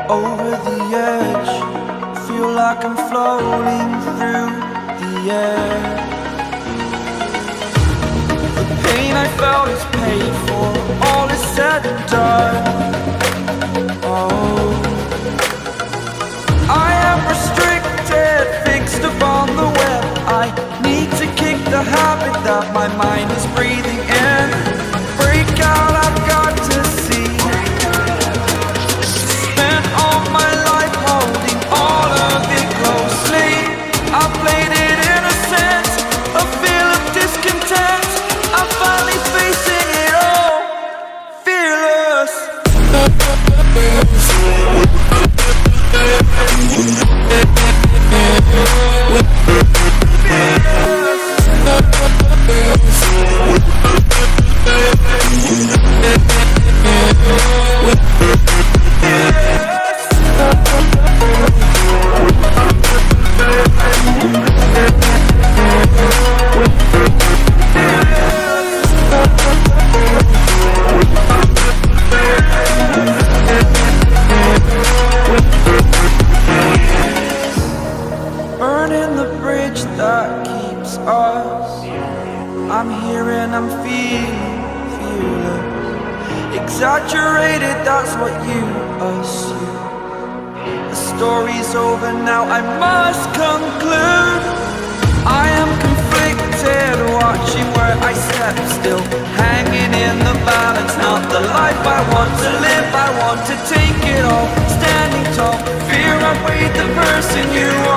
over the edge. Feel like I'm floating through the air. The pain I felt is paid for, all is said and done. Oh, I am restricted, fixed upon the web. I need to kick the habit that my mind is breathing in. Break out, I've got to see. Spent all my life holding all of it closely. I played it innocent, a feel of discontent. I'm finally facing it all, fearless. Burning the bridge that keeps us. I'm here and I'm feeling fearless. Exaggerated, that's what you assume. The story's over now, I must conclude. I am conflicted, watching where I step still, hanging in the balance. Not the life I want to live, I want to take it all. Standing tall, fear I weighed the person you